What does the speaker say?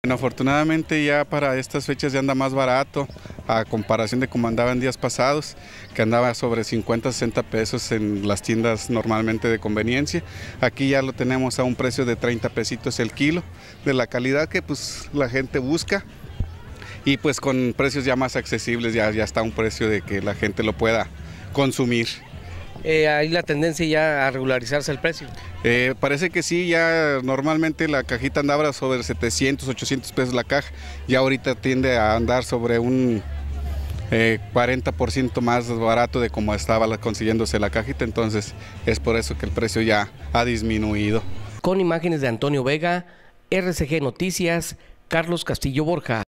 Bueno, afortunadamente ya para estas fechas ya anda más barato, a comparación de como andaba en días pasados, que andaba sobre 50, 60 pesos en las tiendas normalmente de conveniencia. Aquí ya lo tenemos a un precio de 30 pesitos el kilo, de la calidad que pues la gente busca y pues con precios ya más accesibles, ya está un precio de que la gente lo pueda consumir. ¿Hay la tendencia ya a regularizarse el precio? Parece que sí, ya normalmente la cajita andaba sobre 700, 800 pesos la caja, ya ahorita tiende a andar sobre un 40% más barato de como estaba consiguiéndose la cajita, entonces es por eso que el precio ya ha disminuido. Con imágenes de Antonio Vega, RCG Noticias, Carlos Castillo Borja.